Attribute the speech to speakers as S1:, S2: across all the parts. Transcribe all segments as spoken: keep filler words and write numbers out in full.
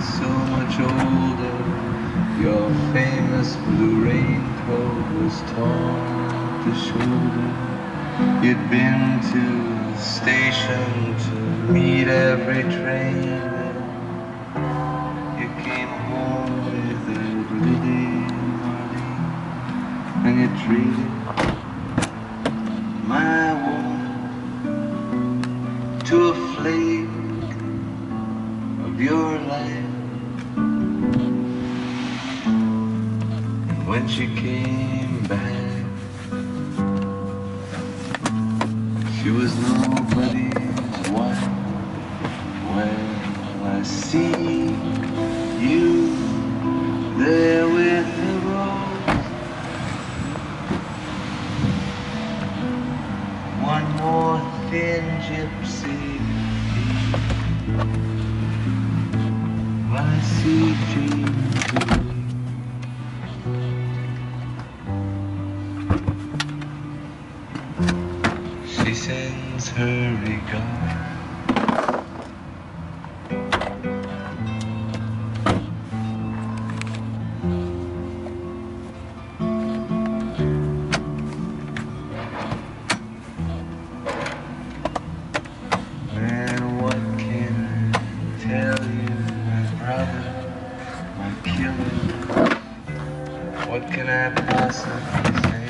S1: so much older. Your famous blue raincoat was torn to shoulder. You'd been to the station to meet every train. You came home with that Lily Marlene, and you treated my woman to a flake of your life. And when she came back, she was nobody's wife. Well, I see you there with the rose, one more thin gypsy thief. I see James away. She sends her regard. Man, what can I tell you, my brother, my killer? What can I possibly say?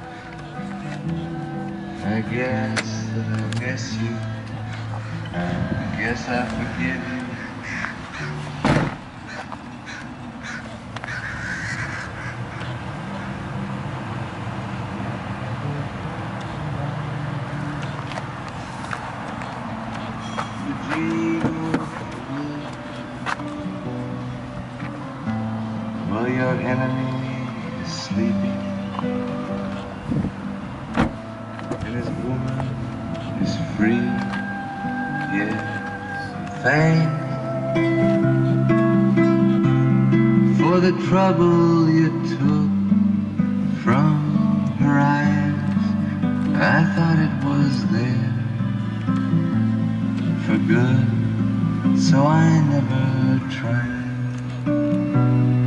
S1: I guess that I miss you. I guess I forgive you. The dream while your enemy is sleeping, and his woman is free. Yes, thanks for the trouble you took from her eyes. I thought it was there for good, so I never tried.